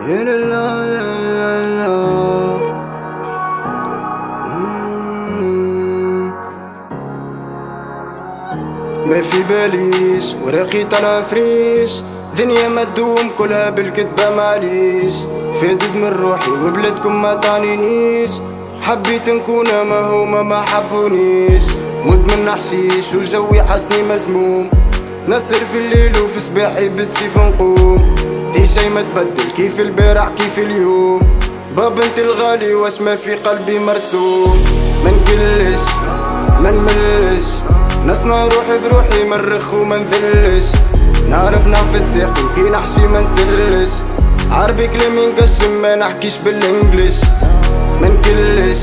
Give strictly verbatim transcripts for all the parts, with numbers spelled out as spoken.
يا لا لا لا لا. ما في باليش وراقي طلع فريش، دنيا ما تدوم كلها بالكذبة معليش. فادد من روحي وبلادكم ما طعنينيش، حبيت نكون ما هما ما حبونيش. مدمن حشيش وجوي حسني مزموم، نسهر في الليل وفي صباحي بالسيف نقوم. دي شي ما تبدل كيف البارح كيف اليوم، باب انت الغالي واش ما في قلبي مرسوم. منكلش منملش نصنع روحي بروحي، منرخ ومنذلش. نعرف نعفس ساقي وكي نحشي منسلش، عربي كلامي نقشم ما نحكيش بالانجلش. منكلش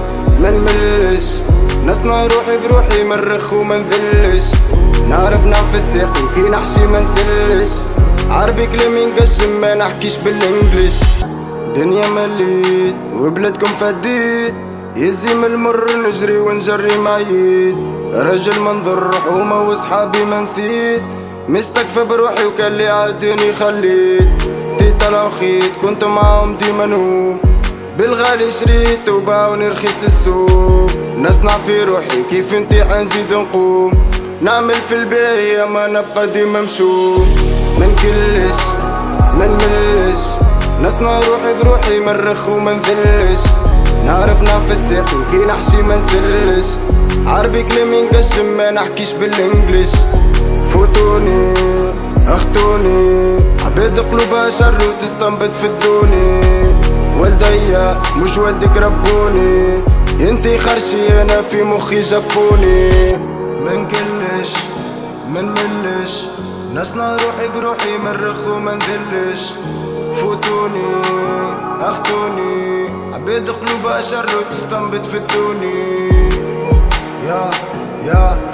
منملش نصنع روحي بروحي، منرخ ومنذلش. نعرف نعفس ساقي وكي نحشي منسلش، عربي كلامي نقشم ما نحكيش بالانجلش. دنيا مليت وبلادكم فديت، يزي من المر نجري ونجري معيد. رجل منظر حومة وصحابي ما نسيت، مستكفى بروحي وكان لي عاديني خليت. دي طلعو خيط كنت معاهم ديما نهوم، بالغالي شريت وباعوني رخيص السوق. نصنع في روحي كيف انتي حنزيد نقوم، نعمل في الباهية ما نبقى ديما مشوم. منكلش منملش نصنع روحي بروحي، منرخ ومنذلش. نعرف نعفس ساقي وكي نحشي منسلش، عربي كلامي نقشم ما نحكيش بالانجلش. فوتوني اخطوني عباد قلوبها شر وتستنبط في الدوني. والديا مش والدك ربوني، انتي خرشي انا في مخي جبوني. منكلش منملش نصنع روحي بروحي، منرخ ومنذلش. فوتوني اخطوني عباد قلوبها شر وتستنبط في الدوني. يا يا